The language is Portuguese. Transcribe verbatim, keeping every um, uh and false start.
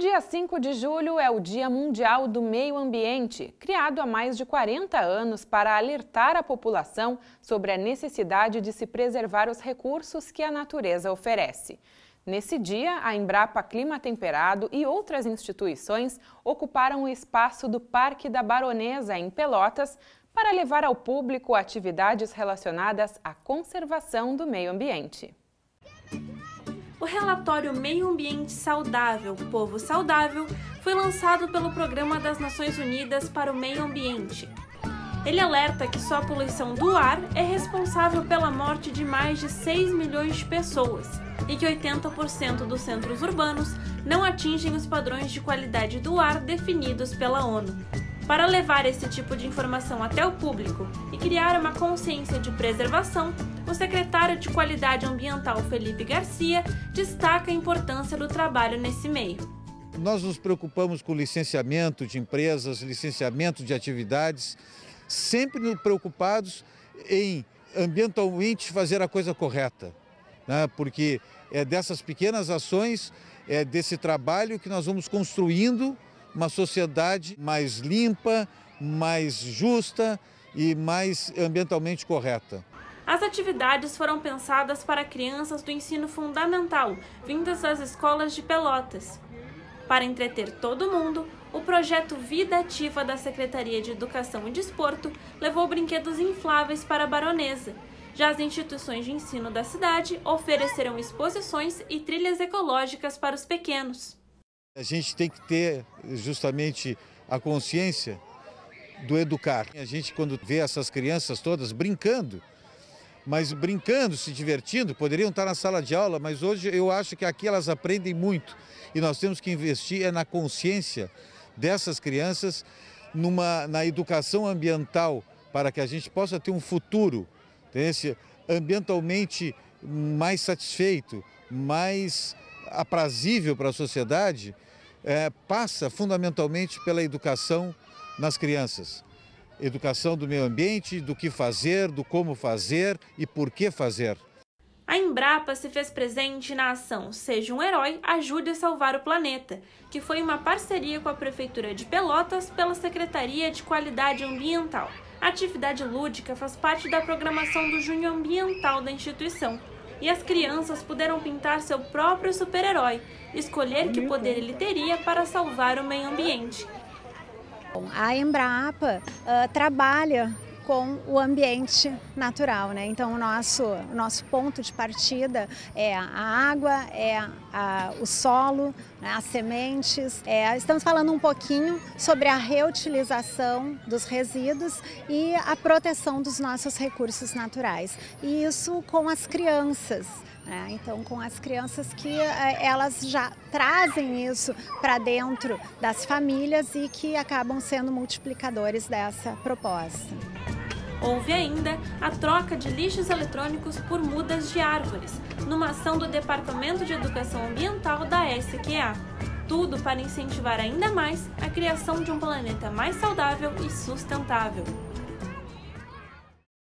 dia cinco de julho é o Dia Mundial do Meio Ambiente, criado há mais de quarenta anos para alertar a população sobre a necessidade de se preservar os recursos que a natureza oferece. Nesse dia, a Embrapa Clima Temperado e outras instituições ocuparam o espaço do Parque da Baronesa, em Pelotas, para levar ao público atividades relacionadas à conservação do meio ambiente. O relatório Meio Ambiente Saudável, Povo Saudável foi lançado pelo Programa das Nações Unidas para o Meio Ambiente. Ele alerta que só a poluição do ar é responsável pela morte de mais de seis milhões de pessoas e que oitenta por cento dos centros urbanos não atingem os padrões de qualidade do ar definidos pela ONU. Para levar esse tipo de informação até o público e criar uma consciência de preservação, o secretário de Qualidade Ambiental, Felipe Garcia, destaca a importância do trabalho nesse meio. Nós nos preocupamos com licenciamento de empresas, licenciamento de atividades, sempre preocupados em ambientalmente fazer a coisa correta, né? Porque é dessas pequenas ações, é desse trabalho que nós vamos construindo uma sociedade mais limpa, mais justa e mais ambientalmente correta. As atividades foram pensadas para crianças do ensino fundamental, vindas das escolas de Pelotas. Para entreter todo mundo, o projeto Vida Ativa da Secretaria de Educação e Desporto levou brinquedos infláveis para a Baronesa. Já as instituições de ensino da cidade ofereceram exposições e trilhas ecológicas para os pequenos. A gente tem que ter justamente a consciência do educar. A gente, quando vê essas crianças todas brincando, mas brincando, se divertindo, poderiam estar na sala de aula, mas hoje eu acho que aqui elas aprendem muito. E nós temos que investir na consciência dessas crianças, numa, na educação ambiental, para que a gente possa ter um futuro esse, ambientalmente mais satisfeito, mais aprazível para a sociedade, é, passa fundamentalmente pela educação nas crianças. Educação do meio ambiente, do que fazer, do como fazer e por que fazer. A Embrapa se fez presente na ação Seja um Herói, Ajude a Salvar o Planeta, que foi uma parceria com a Prefeitura de Pelotas pela Secretaria de Qualidade Ambiental. A atividade lúdica faz parte da programação do Junho Ambiental da instituição. E as crianças puderam pintar seu próprio super-herói, escolher que poder ele teria para salvar o meio ambiente. A Embrapa uh, trabalha com o ambiente natural, né? Então o nosso, o nosso ponto de partida é a água, é a, o solo, né? As sementes. É, estamos falando um pouquinho sobre a reutilização dos resíduos e a proteção dos nossos recursos naturais. E isso com as crianças. É, então, com as crianças que é, elas já trazem isso para dentro das famílias e que acabam sendo multiplicadores dessa proposta. Houve ainda a troca de lixos eletrônicos por mudas de árvores, numa ação do Departamento de Educação Ambiental da S Q A. Tudo para incentivar ainda mais a criação de um planeta mais saudável e sustentável.